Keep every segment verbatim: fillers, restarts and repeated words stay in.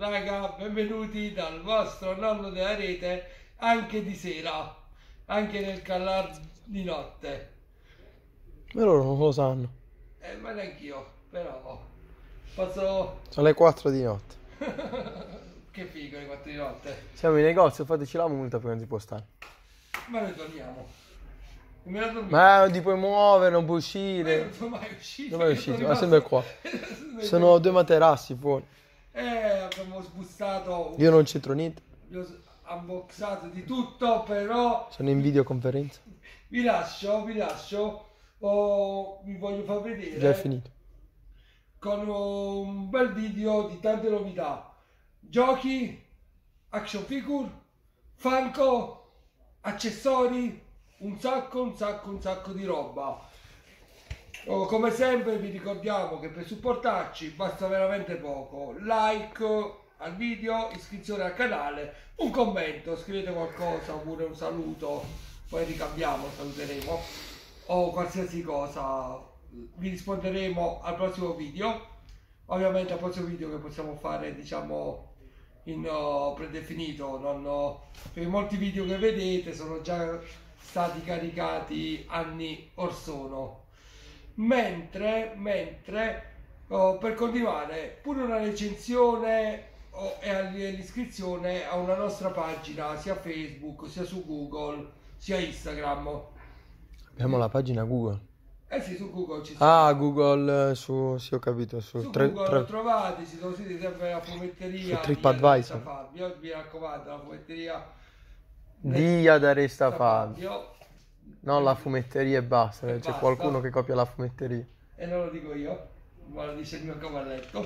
raga, benvenuti dal vostro nonno della rete, anche di sera, anche nel callar di notte. Ma loro non lo sanno. Eh, ma neanch'io, però posso... Sono le quattro di notte. Che figo le quattro di notte. Siamo in negozio, fateci la multa, poi non si può stare. Ma noi torniamo. Non me la dormiamo. Ma non ti puoi muovere, non puoi Ma io uscire. non sono mai uscito. Dove è io uscito? sono Ma sempre qua. rimasto- Sono due materassi fuori. Eh, abbiamo sbussato, Io non c'entro niente. vi ho unboxato di tutto, però Sono in videoconferenza. vi lascio, vi lascio, oh, vi voglio far vedere Già è finito. con un bel video di tante novità, giochi, action figure, Funko, accessori, un sacco, un sacco, un sacco di roba. Oh, come sempre vi ricordiamo che per supportarci basta veramente poco: like al video, iscrizione al canale, un commento, scrivete qualcosa oppure un saluto, poi ricambiamo, saluteremo, o qualsiasi cosa, vi risponderemo al prossimo video. Ovviamente al prossimo video che possiamo fare, diciamo, in uh, predefinito, non, uh, perché molti video che vedete sono già stati caricati anni or sono. Mentre, mentre oh, per continuare, pure una recensione oh, e l'iscrizione a una nostra pagina sia Facebook, sia su Google, sia Instagram. Abbiamo la pagina Google. Eh sì, su Google ci sono. Ah, Google eh, su... sì, ho capito. Su, Su tre, Google tre- lo trovate, si trovate sempre la fumetteria Su di TripAdvisor. Adresta Fabio, mi raccomando, la fumetteria di Adaresta Fabio. Fabio. Non la fumetteria e basta. E C'è basta. qualcuno che copia la fumetteria. E non lo dico io, ma lo dice il mio cavalletto.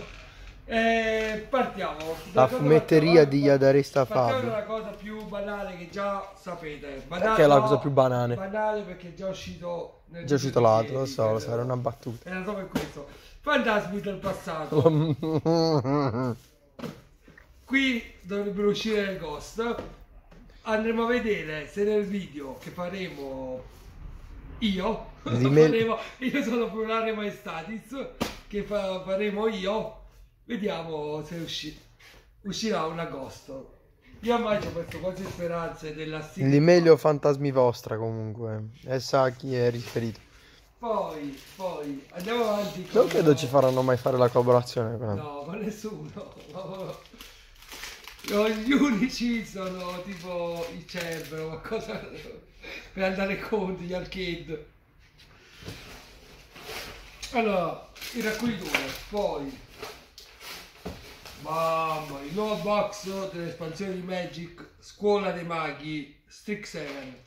E partiamo. La fumetteria cosa- di Adaresta Partiamo Fabio. dalla cosa più banale che già sapete. Banale, Perché è la no, cosa più banale? Banale perché è già uscito nel Già uscito video di l'altro, lo ieri, so, lo so, per- era una battuta. Era proprio questo. Fantasmi del passato. Qui dovrebbero uscire le ghost. Andremo a vedere se nel video che faremo io, Di me- faremo, io sono plurale maestatis, che fa- faremo io, vediamo se usci- uscirà una ghost. Io ormai ci ho messo quasi speranze della sigla. Di meglio fantasmi vostra comunque. E sa a chi è riferito. Poi, poi andiamo avanti con... Non credo ci faranno mai fare la collaborazione. Però. No, ma nessuno. No, gli unici sono tipo il Cerbero, qualcosa per andare contro gli arcade. Allora, il raccoglitore, poi mamma, il nuovo box dell'espansione di Magic, Scuola dei Maghi, Strix sette.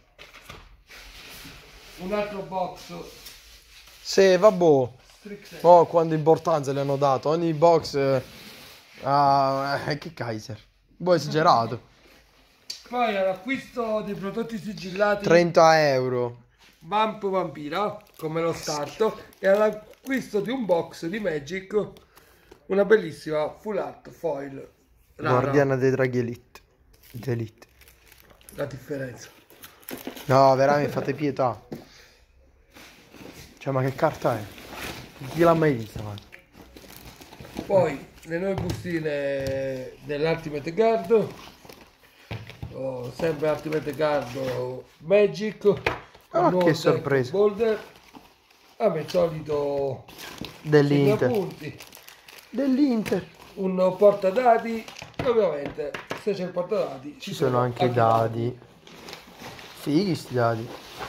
Un altro box, Se vabbè. Strix sette. Oh, quando importanza le hanno dato. Ogni box. eh, ah, eh, che Kaiser. Un po' esagerato. Poi all'acquisto dei prodotti sigillati trenta euro. Vamp Vampira come lo starto, e all'acquisto di un box di Magic una bellissima full art foil rara. Guardiana dei draghi elite. Elite. La differenza. No, veramente fate pietà. Cioè, ma che carta è? Chi l'ha mai vista? Ma? Poi le nuove bustine dell'Ultimate Guard, oh, sempre Ultimate Guard oh, Magic. Ah, un nuovo che deck sorpresa. Boulder. Ah, il solito Dell'Inter. segnapunti, Dell'Inter. un portadadi, ovviamente se c'è il portadadi Ci sono anche i dadi. Fighi sti dadi.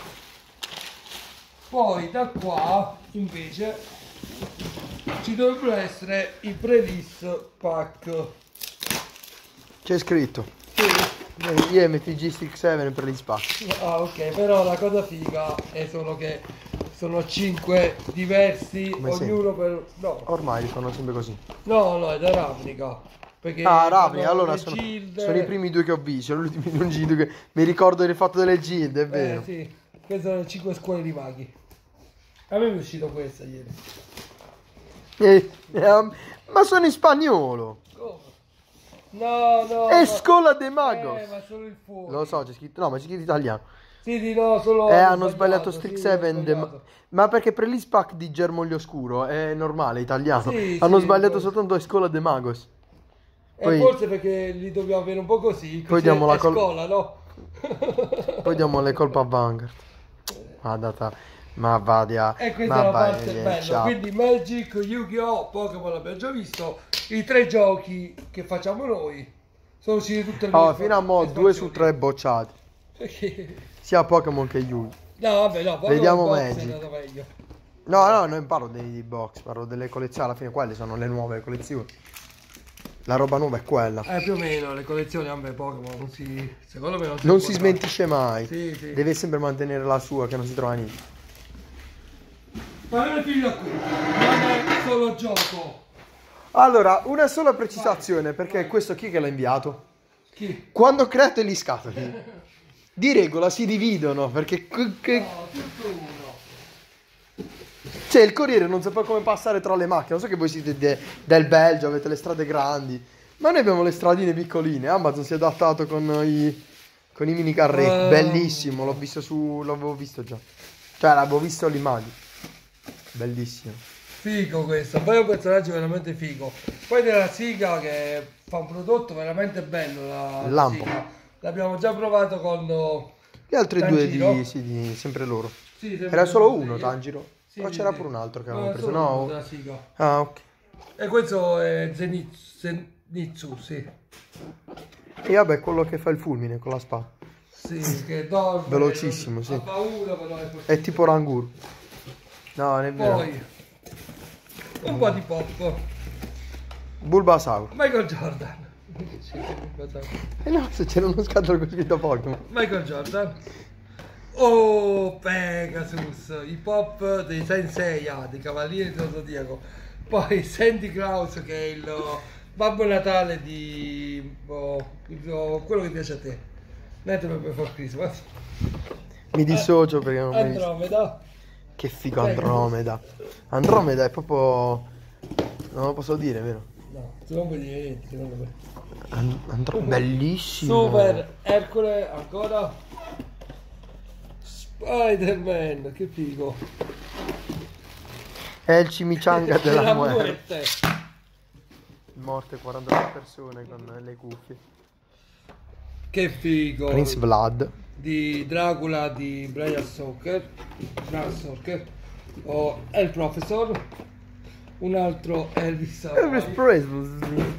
Poi da qua invece ci dovrebbero essere i pre-release pack. C'è scritto. Sì. I M T G Strix sette per gli spazi. Ah, ok, però la cosa figa è solo che sono cinque diversi, Come ognuno per... No, Ormai fanno sempre così. no, no, è da Ravnica. Perché Ah, Ravnica, sono allora le sono, gilde. sono i primi due che ho visto. Sono gli ultimi non gilde che mi ricordo del fatto delle gilde, è vero. Eh sì, queste sono le cinque scuole di maghi. A me mi è uscito questa ieri. Eh, eh, ma sono in spagnolo. Come? No, no. È ma- Scuola de Magos. Eh, ma solo il fuoco. Lo so, c'è scritto. No, ma c'è scritto italiano. Sì, sì, no, solo... Eh, hanno sbagliato Strix sì, sette. hanno de- sbagliato. Ma perché per l'I S P A C di Germoglio Oscuro è normale, italiano. Sì, Hanno sì, sbagliato poi- soltanto Scuola de Magos. Poi- E forse perché li dobbiamo avere un po' così, così Poi diamo è la col- scuola, no? Poi diamo le colpe a Vanguard. Ma data, ma va di a- E questa ma è la vai, parte eh, bella, ciao. quindi Magic, Yu-Gi-Oh!, Pokémon l'abbiamo già visto, i tre giochi che facciamo noi sono usciti tutte le Oh, nuove fino a mo' due su espansioni. tre bocciati. Perché- Sia Pokémon che Yu. No, vabbè, no, Pokémon Vediamo Box è Magic. andato meglio. No, no, non parlo dei box, parlo delle collezioni. Alla fine quelle sono le nuove collezioni. La roba nuova è quella. Eh, più o meno, le collezioni, vabbè, Pokémon non si... secondo me non si, Non può si fare. smentisce mai. Sì, sì. Deve sempre mantenere la sua, che non si trova niente. Ma non è finito qui, non è solo gioco. Allora, una sola precisazione, perché questo chi che l'ha inviato? Chi? Quando ho creato gli scatoli, di regola si dividono, perché... che- che- No, tutto uno. Cioè, il corriere non sa come passare tra le macchine. Non so che voi siete de- del Belgio, avete le strade grandi, ma noi abbiamo le stradine piccoline. Amazon si è adattato con i, con i mini carretti. Oh. Bellissimo, l'ho visto su... l'avevo visto già. Cioè, l'avevo visto l'immagine. Bellissimo. Figo questo, poi è un personaggio veramente figo. Poi della Siga che fa un prodotto veramente bello, la Lampo. Siga. L'abbiamo già provato con Gli altri Tanjiro. due di, sì, di sempre loro. Sì, sempre Era solo così. uno, Tanjiro. Sì, Ma sì, c'era sì. pure un altro che No, avevamo era preso. solo uno No. della Siga. Ah, ok. E questo è Zenitsu, Zenitsu, sì. E vabbè, quello che fa il fulmine con la spada. Sì, che dorme. Velocissimo, sì. Ha paura, però è forte. È tipo Rangur. No, non è vero. Poi un po' di pop. Bulbasaur. Michael Jordan. Sì, Bulbasaur. Eh no, se c'era uno scatolo con scritto Pokémon. Michael Jordan. Oh, Pegasus, i pop dei Senseiya, dei Cavalieri dello Zodiaco. Poi Sandy Claus che è il Babbo Natale di oh, il- quello che piace a te. Nightmare Before Christmas. Mi dissocio perché non ho visto. Andromeda. Che figo Andromeda. Andromeda è proprio... non lo posso dire, vero? No, tu non puoi dire niente, secondo me. And- Andro- Bellissimo. Super Ercole ancora. Spider-Man, che figo. È il cimicianga della La muerte. muerte. Morte quarantadue persone con le cuffie. Che figo. Prince Blood. Di Dracula di Brian Stoker. Bram Stoker. O El Professor. Un altro Elvis Elvis Hawaii. Presley.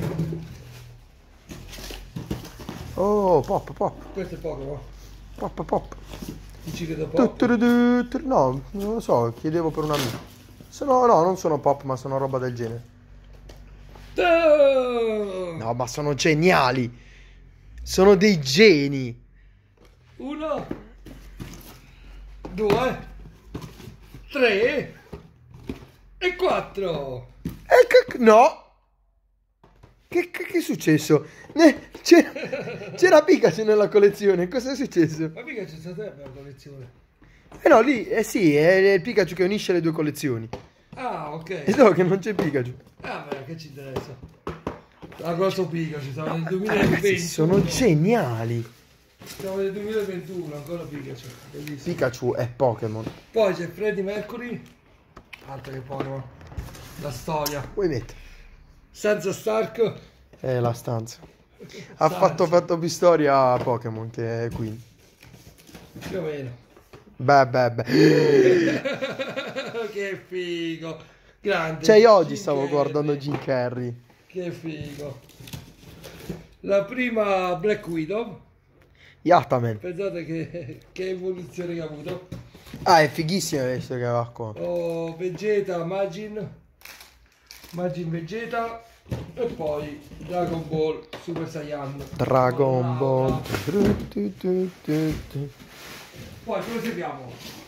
Oh, pop, pop, Questo è Pokémon. pop, pop. Dici che da Tu, Pokémon. tu, tu, tu, no, non lo so, chiedevo per un amico. Sono, no, non sono pop, ma sono roba del genere. No, ma sono geniali. Sono dei geni. Uno. Due. Tre. E quattro. E che... no. Che, che, che è successo? Ne- C'era, c'era Pikachu nella collezione. Cosa è successo? Ma mica c'è stata la collezione. Eh no, lì, eh sì, è il Pikachu che unisce le due collezioni. Ah, ok. E so che non c'è Pikachu. Ah, beh, che ci interessa? La cosa Pikachu, siamo nel Eh, duemilaventuno. ragazzi, sono geniali. Siamo nel duemilaventuno, ancora Pikachu. Bellissimo. Pikachu è Pokémon. Poi c'è Freddie Mercury. Altro che Pokémon. La storia. Vuoi mettere? Sansa Stark. È la stanza. Ha Sansa. fatto, fatto più storia a Pokémon che è qui. Più o meno. Beh, beh, beh. Che figo. Grande. Cioè, io oggi Jim stavo Carrey. guardando Jim Carrey. Che figo. La prima Black Widow. Yataman. Pensate che, che evoluzione che ha avuto. Ah, è fighissimo questo che va qua. Oh, Vegeta, Majin. Majin Vegeta. E poi Dragon Ball Super Saiyan. Dragon Bravo, Ball. bravo. Tu, tu, tu, tu. Poi proseguiamo.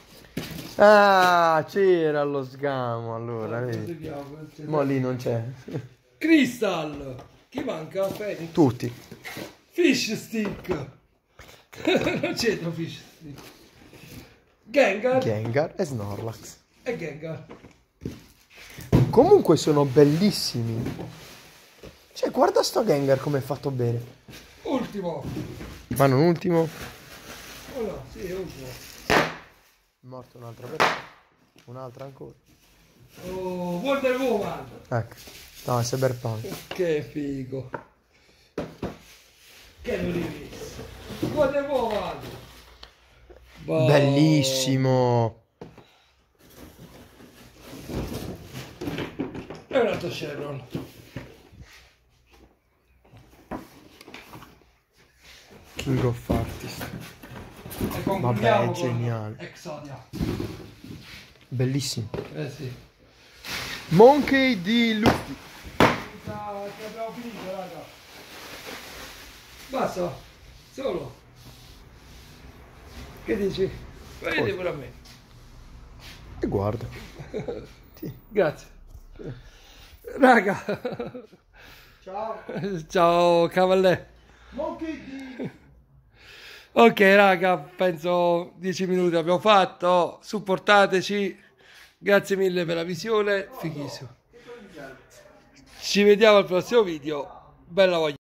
Ah, c'era lo sgamo allora. vedi. Proseguiamo. Ma lì non c'è. Crystal. Chi manca? Phoenix. Tutti. Fish Stick. Non c'entra Fish Stick. Gengar. Gengar e Snorlax. E Gengar. Comunque sono bellissimi. Cioè, guarda sto Gengar come è fatto bene. Ultimo. Ma non ultimo. Oh no, sì, è ultimo. Morto un'altra persona. Un'altra ancora. Oh, Wonder Woman. Ecco. No, è Cyberpunk. Che figo. Che non l'hai visto? Guarda un po' avanti. Boh. Bellissimo. È un altro Chevron. King of Artist. E Vabbè, concludiamo è geniale. con Exodia. Bellissimo. Eh sì. Monkey di Luffy. Sa che abbiamo finito, raga. Basta. Solo. Che dici? Vedi pure a me. E guarda. Grazie. Raga. Ciao. Ciao cavallè. Monkey di... Ok raga, penso dieci minuti abbiamo fatto. Supportateci. Grazie mille per la visione. Fighissimo. Ci vediamo al prossimo video. Bella voglia.